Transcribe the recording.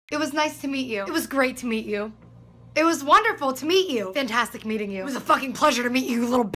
It was nice to meet you. It was great to meet you. It was wonderful to meet you. Fantastic meeting you. It was a fucking pleasure to meet you, you little